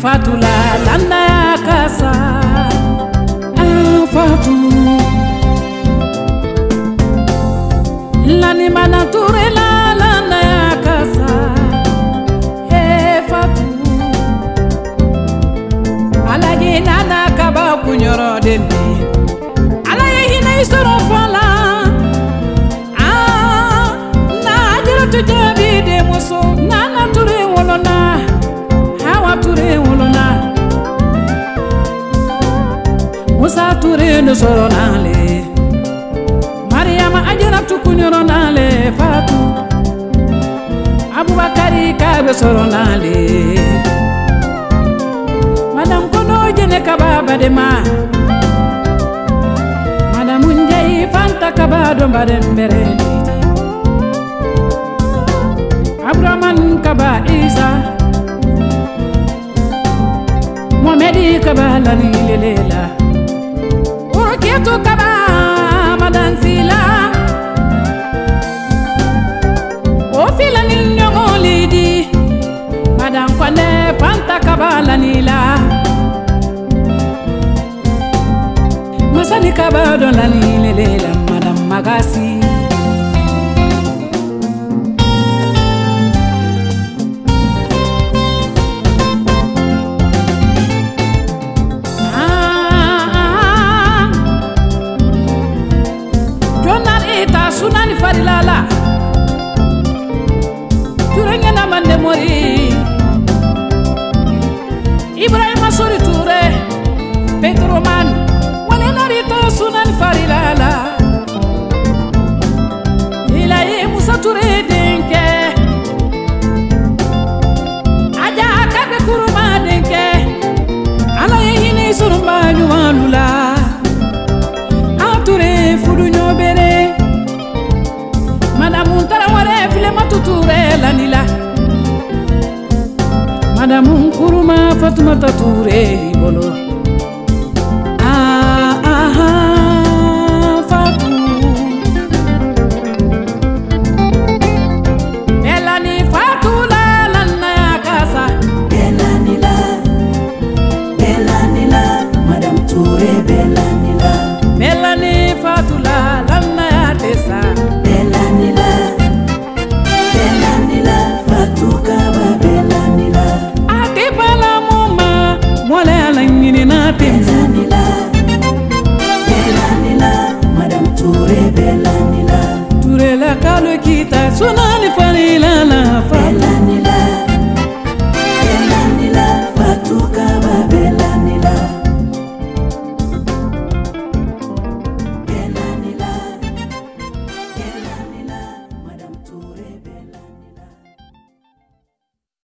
Fatula landa ya kasa Fatu Lani mana ture la landa ya kasa Fatu Ala ye nana kaba kunyoro dende Ala ye hina isoro fala Na jira tujabi de muso Nana ture wolona Hawa ture wolona Musa ture no soro nale Mariama ajira tukunyoro nale Fatu Abubakari kabe soro nale Madam kono jene kababa de ma Madam unjai fanta kabado mbere Abraman kaba Isa Mohamedi kaba lani lelela Urokietu kaba madansila Ofila ni nyongolidi Madam kwane fanta kaba lanila Masani kaba don lani lelela Madam magasi Sunani farilala Turenya na mande mori Ibrahima Sori Ture Pedro Man Wale narito sunani farilala Ilaye Musa Ture denke Aja akabe kuruma denke Ala ye hini surumba nyumalula Ature fudu nyobere Madame Taraware file matuture lanila Madame Kuruma Fatuma Tature bolo Fatu Belani Fatula lana ya kasa Belanila Madame Toure Belanila Belani Fatula lana ya tesa Belanila Ate bala moma Mwale ala ngini na tenza